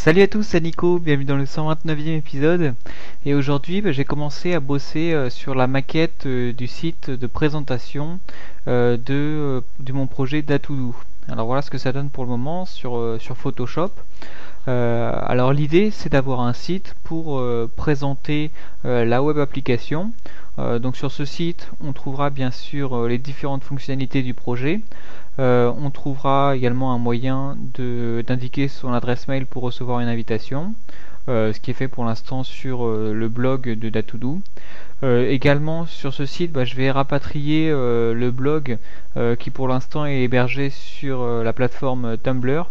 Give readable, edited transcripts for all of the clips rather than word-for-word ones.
Salut à tous, c'est Nico, bienvenue dans le 129e épisode. Et aujourd'hui, j'ai commencé à bosser sur la maquette du site de présentation de mon projet Datoudou. Alors voilà ce que ça donne pour le moment sur Photoshop. Alors l'idée, c'est d'avoir un site pour présenter la web application. Donc sur ce site, on trouvera bien sûr les différentes fonctionnalités du projet. On trouvera également un moyen d'indiquer son adresse mail pour recevoir une invitation, ce qui est fait pour l'instant sur le blog de Datoudou. Également sur ce site, je vais rapatrier le blog qui pour l'instant est hébergé sur la plateforme Tumblr.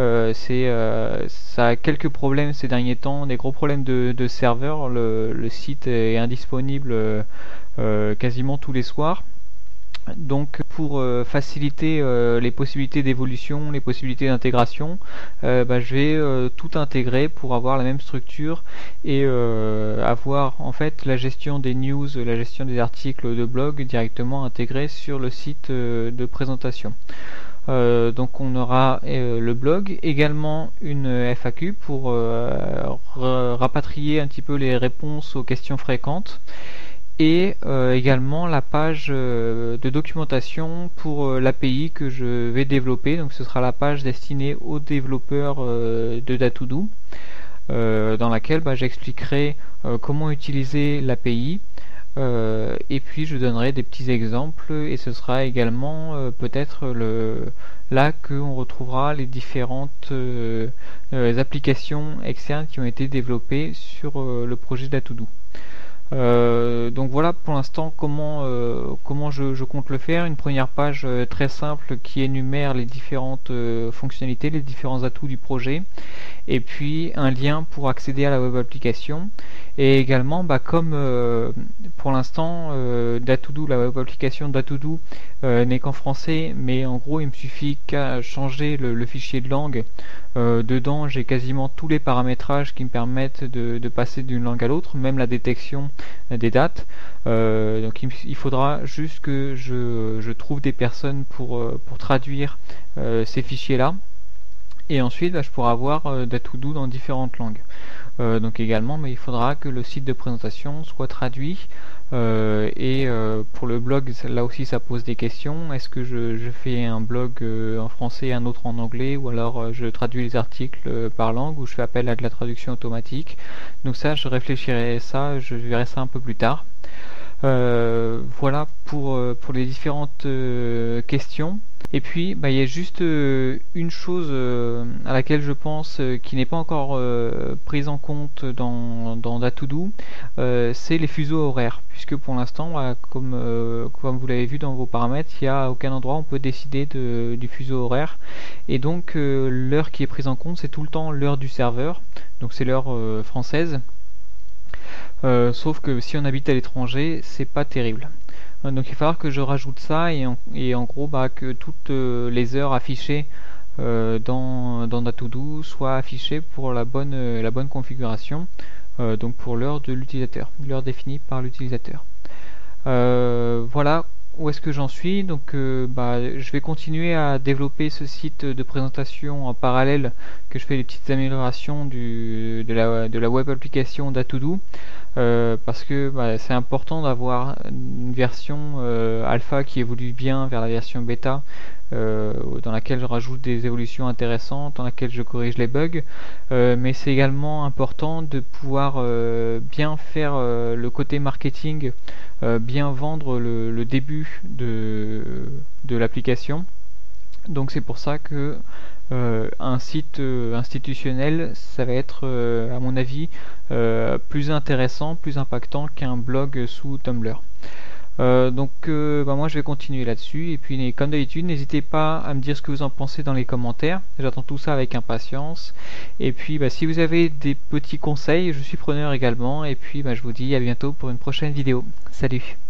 Ça a quelques problèmes ces derniers temps, des gros problèmes de serveur. Le site est indisponible quasiment tous les soirs. Donc pour faciliter les possibilités d'évolution, les possibilités d'intégration, je vais tout intégrer pour avoir la même structure et avoir en fait la gestion des news, la gestion des articles de blog directement intégrée sur le site de présentation. Donc on aura le blog, également une FAQ pour rapatrier un petit peu les réponses aux questions fréquentes, et également la page de documentation pour l'API que je vais développer. Donc ce sera la page destinée aux développeurs de Datoudou, dans laquelle j'expliquerai comment utiliser l'API, et puis je donnerai des petits exemples, et ce sera également peut-être là qu'on retrouvera les différentes applications externes qui ont été développées sur le projet Datoudou. Donc voilà pour l'instant comment je compte le faire. Une première page très simple qui énumère les différentes fonctionnalités, les différents atouts du projet, et puis un lien pour accéder à la web application. Et également comme pour l'instant Datoudou, la web application Datoudou n'est qu'en français, mais en gros il me suffit qu'à changer le fichier de langue. Dedans j'ai quasiment tous les paramétrages qui me permettent de passer d'une langue à l'autre, même la détection des dates. Donc il faudra juste que je trouve des personnes pour traduire ces fichiers là, et ensuite je pourrai avoir Datoudou dans différentes langues. Donc également il faudra que le site de présentation soit traduit, et pour le blog là aussi ça pose des questions. Est-ce que je fais un blog en français et un autre en anglais, ou alors je traduis les articles par langue, ou je fais appel à de la traduction automatique? Donc ça je réfléchirai, ça je verrai ça un peu plus tard. Voilà pour les différentes questions. Et puis il y a juste une chose à laquelle je pense qui n'est pas encore prise en compte dans Datoudou, c'est les fuseaux horaires, puisque pour l'instant comme vous l'avez vu dans vos paramètres, il n'y a aucun endroit où on peut décider du fuseau horaire, et donc l'heure qui est prise en compte c'est tout le temps l'heure du serveur, donc c'est l'heure française. Sauf que si on habite à l'étranger, c'est pas terrible. Donc il va falloir que je rajoute ça, et en gros que toutes les heures affichées dans Datoudou soient affichées pour la bonne configuration, donc pour l'heure de l'utilisateur, l'heure définie par l'utilisateur. Voilà où est-ce que j'en suis. Donc je vais continuer à développer ce site de présentation en parallèle, que je fais des petites améliorations de la web application Datoudou, parce que c'est important d'avoir une version alpha qui évolue bien vers la version bêta, dans laquelle je rajoute des évolutions intéressantes, dans laquelle je corrige les bugs, mais c'est également important de pouvoir bien faire le côté marketing, bien vendre le début de l'application. Donc c'est pour ça que un site institutionnel, ça va être à mon avis plus intéressant, plus impactant qu'un blog sous Tumblr. Moi je vais continuer là-dessus, et puis comme d'habitude n'hésitez pas à me dire ce que vous en pensez dans les commentaires, j'attends tout ça avec impatience. Et puis si vous avez des petits conseils, je suis preneur également. Et puis je vous dis à bientôt pour une prochaine vidéo. Salut.